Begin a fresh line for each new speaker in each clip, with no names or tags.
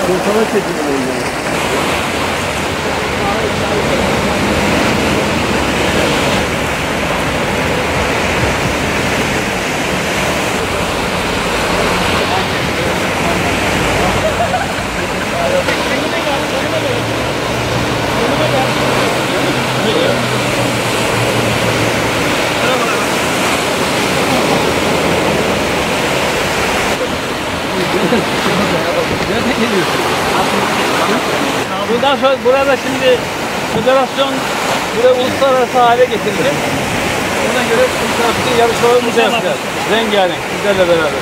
Kurtala çekiyor.
Nereden geliyorsun? Bundan sonra burada şimdi federasyon burayı uluslararası hale getirecek. Ona göre uluslararası yarışmalarımızı yapacağız. Rengarenk sizlerle beraber.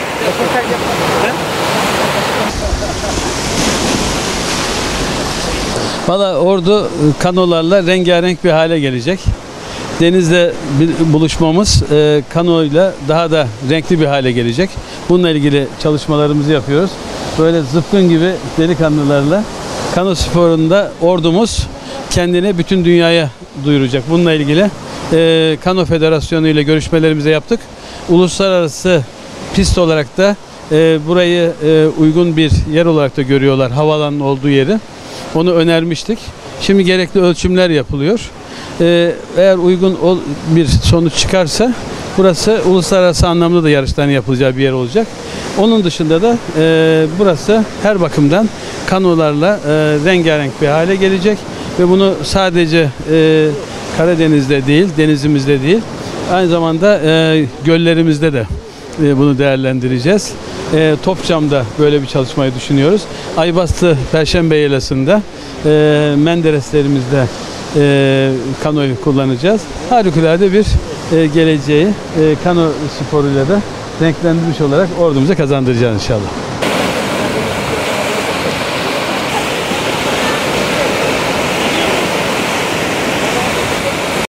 Valla ordu kanolarla rengarenk bir hale gelecek. Denizle buluşmamız kanoyla daha da renkli bir hale gelecek. Bununla ilgili çalışmalarımızı yapıyoruz. Böyle zıpkın gibi delikanlılarla kano sporunda ordumuz kendini bütün dünyaya duyuracak. Bununla ilgili Kano Federasyonu ile görüşmelerimizi yaptık. Uluslararası pist olarak da burayı uygun bir yer olarak da görüyorlar. Havaalanının olduğu yeri. Onu önermiştik. Şimdi gerekli ölçümler yapılıyor. Eğer uygun bir sonuç çıkarsa burası uluslararası anlamda da yarışların yapılacağı bir yer olacak. Onun dışında da burası her bakımdan kanolarla rengarenk bir hale gelecek ve bunu sadece Karadeniz'de değil, denizimizde değil, aynı zamanda göllerimizde de bunu değerlendireceğiz. Topçam'da böyle bir çalışmayı düşünüyoruz. Aybastı Perşembe Yaylası'nda Mendereslerimizde kanoyu kullanacağız. Harikulade bir geleceği kano sporuyla da renklendirmiş olarak ordumuza kazandıracağız inşallah.